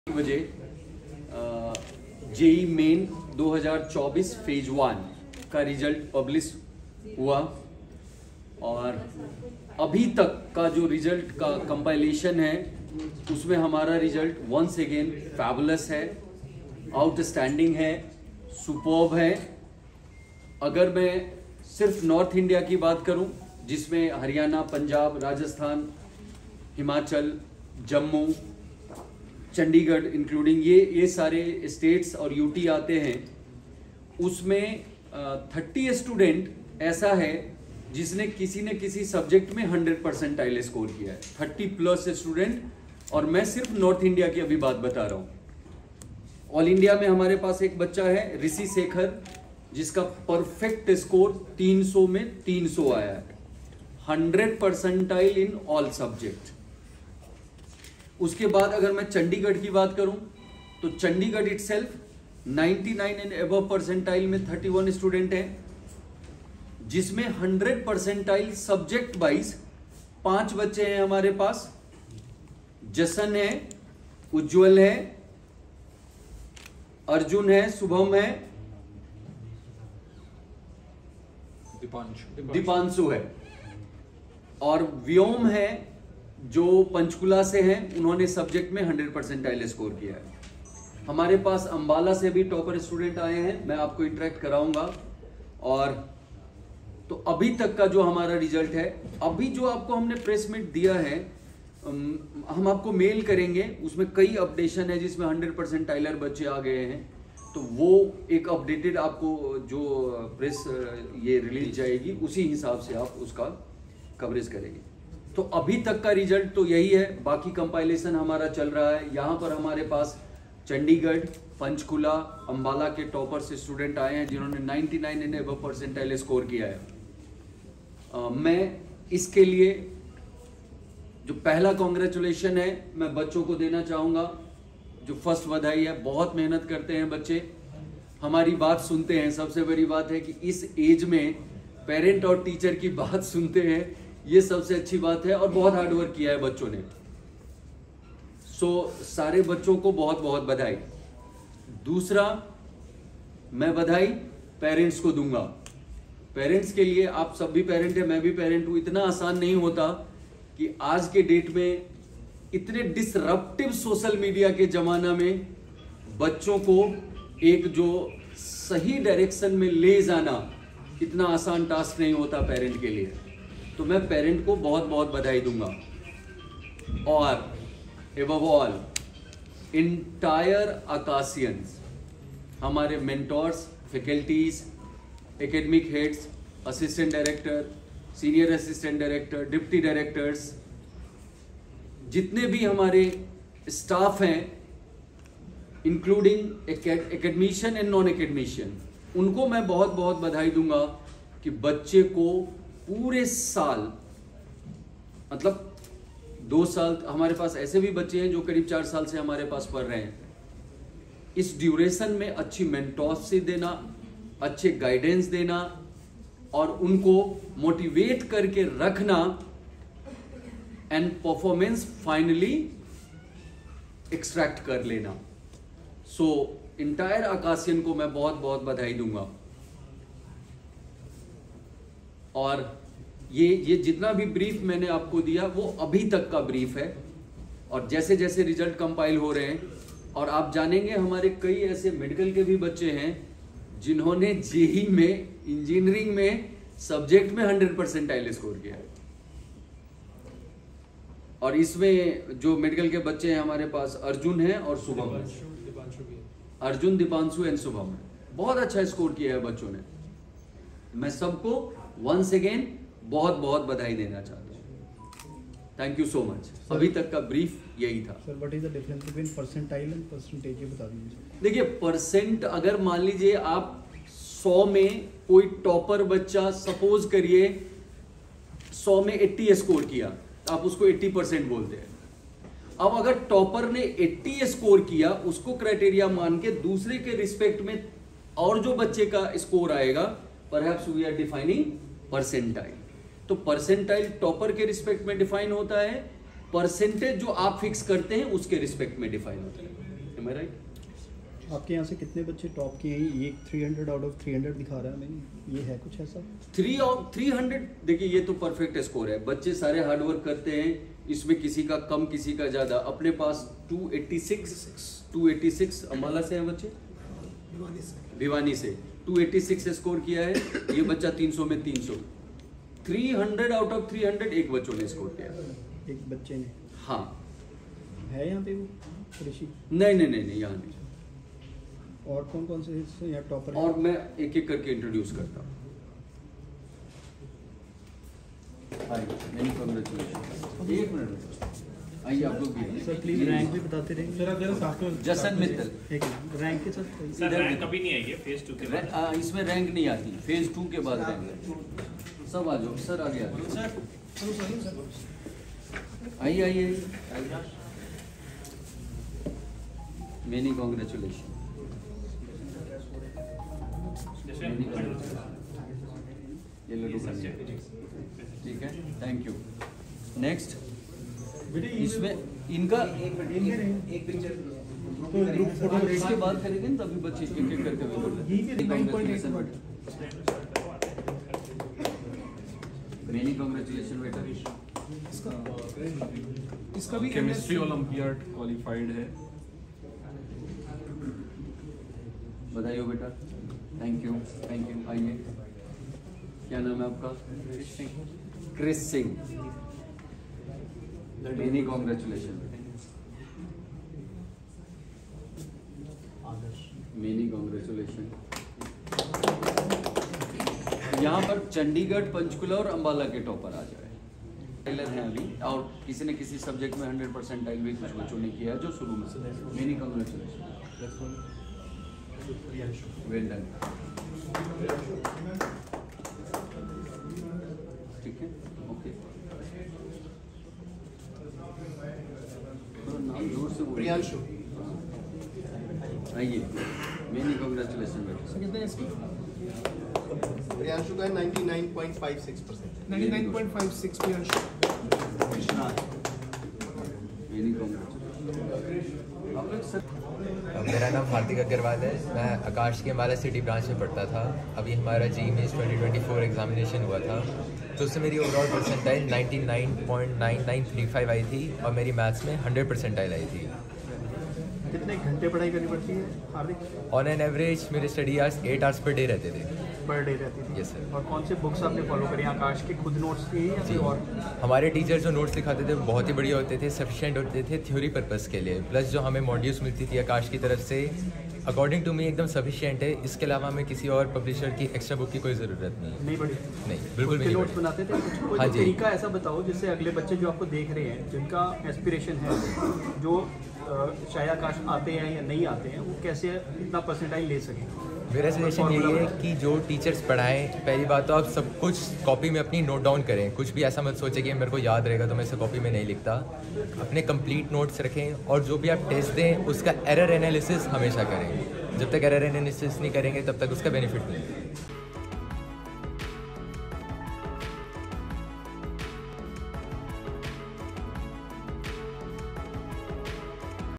बजे JEE main 2024 phase 1 का result publish हुआ और अभी तक का जो रिजल्ट का कंपाइलेशन है उसमें हमारा रिजल्ट वंस अगेन फैबुलस है, आउटस्टैंडिंग है, सुपर्ब है। अगर मैं सिर्फ नॉर्थ इंडिया की बात करूं जिसमें हरियाणा, पंजाब, राजस्थान, हिमाचल, जम्मू, चंडीगढ़ इंक्लूडिंग ये सारे स्टेट्स और यूटी आते हैं, उसमें 30 स्टूडेंट ऐसा है जिसने किसी न किसी सब्जेक्ट में 100% स्कोर किया है। 30+ स्टूडेंट, और मैं सिर्फ नॉर्थ इंडिया की अभी बात बता रहा हूं। ऑल इंडिया में हमारे पास एक बच्चा है ऋषि शेखर, जिसका परफेक्ट स्कोर 300 में 300 आया है, 100% इन ऑल सब्जेक्ट। उसके बाद अगर मैं चंडीगढ़ की बात करूं तो Chandigarh itself 99 and above percentile में 31 स्टूडेंट हैं, जिसमें 100% सब्जेक्ट वाइज 5 बच्चे हैं हमारे पास। जसन है, उज्जवल है, अर्जुन है, शुभम है, दीपांशु है, और व्योम है जो पंचकुला से हैं, उन्होंने सब्जेक्ट में 100% स्कोर किया है। हमारे पास अंबाला से भी टॉपर स्टूडेंट आए हैं, मैं आपको इंटरेक्ट कराऊंगा। और तो अभी तक का जो हमारा रिजल्ट है, अभी जो आपको हमने प्रेस मीट दिया है, हम आपको मेल करेंगे, उसमें कई अपडेशन है जिसमें 100% बच्चे आ गए हैं, तो वो एक अपडेटेड आपको जो प्रेस ये रिलीज जाएगी उसी हिसाब से आप उसका कवरेज करेंगे। तो अभी तक का रिजल्ट तो यही है, बाकी कंपाइलेशन हमारा चल रहा है। यहाँ पर हमारे पास चंडीगढ़, पंचकुला, अंबाला के टॉपर्स स्टूडेंट आए हैं जिन्होंने 99 एंड अबव परसेंटाइल स्कोर किया है। मैं इसके लिए जो पहला कॉन्ग्रेचुलेशन है मैं बच्चों को देना चाहूँगा, जो फर्स्ट बधाई है। बहुत मेहनत करते हैं बच्चे, हमारी बात सुनते हैं। सबसे बड़ी बात है कि इस एज में पेरेंट और टीचर की बात सुनते हैं, ये सबसे अच्छी बात है, और बहुत हार्ड वर्क किया है बच्चों ने। सारे बच्चों को बहुत बहुत बधाई। दूसरा, मैं बधाई पेरेंट्स को दूंगा। पेरेंट्स के लिए, आप सब भी पेरेंट है, मैं भी पेरेंट हूं, इतना आसान नहीं होता कि आज के डेट में इतने डिसरप्टिव सोशल मीडिया के जमाना में बच्चों को एक जो सही डायरेक्शन में ले जाना इतना आसान टास्क नहीं होता पेरेंट के लिए। तो मैं पेरेंट को बहुत बहुत बधाई दूंगा। और एबव ऑल इंटायर आकाशियंस, हमारे mentors, faculties, academic heads, assistant director, senior assistant director, deputy directors, जितने भी हमारे स्टाफ हैं, including academician and non academician, उनको मैं बहुत बहुत बधाई दूंगा कि बच्चे को पूरे साल, मतलब 2 साल, हमारे पास ऐसे भी बच्चे हैं जो करीब 4 साल से हमारे पास पढ़ रहे हैं, इस ड्यूरेशन में अच्छी मेंटोरशिप देना, अच्छे गाइडेंस देना और उनको मोटिवेट करके रखना, एंड परफॉर्मेंस फाइनली एक्सट्रैक्ट कर लेना। इंटायर आकाशियन को मैं बहुत बहुत बधाई दूंगा। और ये जितना भी ब्रीफ मैंने आपको दिया वो अभी तक का ब्रीफ है, और जैसे जैसे रिजल्ट कंपाइल हो रहे हैं, और आप जानेंगे हमारे कई ऐसे मेडिकल के भी बच्चे हैं जिन्होंने जेई में, इंजीनियरिंग में सब्जेक्ट में 100% स्कोर किया है। और इसमें जो मेडिकल के बच्चे हैं हमारे पास अर्जुन है और शुभम है, अर्जुन, दीपांशु एंड शुभम है। बहुत अच्छा स्कोर किया है बच्चों ने। मैं सबको वंस अगेन बहुत बहुत बधाई देना चाहता हूँ। Thank you so much. अभी तक का ब्रीफ यही था। Sir, what is the difference between percentile and percentage, ये बता दीजिए। देखिए, परसेंट, अगर मान लीजिए आप 100 में कोई टॉपर बच्चा, सपोज करिए 100 में 80 स्कोर किया, आप उसको 80% बोलते हैं। अब अगर टॉपर ने 80 स्कोर किया, उसको क्राइटेरिया मान के दूसरे के रिस्पेक्ट में और जो बच्चे का स्कोर आएगा, perhaps we are defining percentile. तो परसेंटाइल टॉपर के रिस्पेक्ट में डिफाइन होता है, परसेंटेज जो आप फिक्स करते हैं उसके रिस्पेक्ट में डिफाइन होता है। Am I right? आपके यहाँ से कितने बच्चे टॉप किए हैं? ये 300 आउट ऑफ 300 दिखा रहा है हमें, ये है कुछ ऐसा? 300 देखिए, ये तो परफेक्ट स्कोर है। बच्चे सारे हार्ड वर्क करते हैं, इसमें किसी का कम किसी का ज़्यादा। अपने पास 286 अम्बाला से हैं बच्चे, भिवानी से 286 स्कोर किया है। ये बच्चा 300 में 300, 300 आउट ऑफ 300 एक बच्चों ने स्कोर किया। एक बच्चे ने? हाँ। है यहाँ पे वो ऋषि? नहीं यहाँ नहीं। और कौन कौन से यहाँ टॉपर? और मैं एक एक करके इंट्रोड्यूस करता हूँ। Many congratulation. एक मिनट आइए, आप लोग भी सर प्लीज रैंक भी बताते रहेंगे। जसन मित्तल, एक रैंक के साथ सर रैंक कभी नहीं आएगी फेज 2 के बाद। इसमें रैंक नहीं आती, फेज 2 के बाद रैंक। सब आ जाओ सर, आगे आ जाओ। आइए। Many congratulation. ये लड्डू खाने हैं। ठीक है, थैंक यू। नेक्स्ट, इसमें इनका एक पिक्चर इसके बाद करेंगे ना, तभी बच्चे एक एक करके मेनी कांग्रेचुलेशन बेटा। इसका भी केमिस्ट्री ओलंपियाड क्वालिफाइड है। बधाई हो बेटा, थैंक यू। आइए, क्या नाम है आपका? Chris Singh. Many congratulation. Many congratulation. यहाँ पर चंडीगढ़, पंचकुला और अंबाला के टॉपर आ जाए। टेलर हैं अभी, और किसी न किसी सब्जेक्ट में 100% टाइल भी कुछ बच्चों ने किया है जो शुरू में। Many congratulation, well done. ठीक है, ओके। नाम जोर से बोलिए। प्रियांशु। आइए, मेनी कांग्रेचुलेशन बेटा। प्रियांशु का 99.56%। 99.56 प्रियांशु। Many congratulation. आप लोग सर, मेरा नाम हार्दिक अग्रवाल है। मैं आकाश की अम्बाला सिटी ब्रांच में पढ़ता था। अभी हमारा GMAs 2024 एग्जामिनेशन हुआ था, तो उससे मेरी ओवरऑल परसेंटाइल 99.9935 आई थी और मेरी मैथ्स में 100 परसेंटाइल आई थी। कितने घंटे पढ़ाई करनी पड़ती है हार्दिक? ऑन एन एवरेज मेरे study hours 8 hours per day रहते थे। पर डे रहती थी? Yes sir. और कौन से बुक्स आपने फॉलो करी? आकाश के खुद नोट्स थे या फिर और? हमारे टीचर जो नोट्स दिखाते थे वो बहुत ही बढ़िया होते थे, सफिशिएंट होते थे थ्योरी पर्पस के लिए। प्लस जो हमें मॉड्यूल्स मिलती थी आकाश की तरफ से, अकॉर्डिंग टू मी एकदम सफिशिएंट है। इसके अलावा हमें किसी और पब्लिशर की एक्स्ट्रा बुक की कोई ज़रूरत नहीं है। नहीं पढ़ी? नहीं, बिल्कुल भी नहीं नोट्स पढ़ी। बनाते थे कुछ? कोई हाँ जी। तरीका ऐसा बताओ जिससे अगले बच्चे जो आपको देख रहे हैं, जिनका एस्पिरेशन है, जो शायद आकाश आते हैं या नहीं आते हैं, वो कैसे इतना परसेंटाइल ले सकें? मेरा सजेशन यही है कि जो टीचर्स पढ़ाएं, पहली बात तो आप सब कुछ कॉपी में अपनी नोट डाउन करें। कुछ भी ऐसा मत सोचें कि मेरे को याद रहेगा तो मैं इसे कॉपी में नहीं लिखता। अपने कंप्लीट नोट्स रखें, और जो भी आप टेस्ट दें उसका एरर एनालिसिस हमेशा करें। जब तक एरर एनालिसिस नहीं करेंगे तब तक उसका बेनिफिट नहीं है।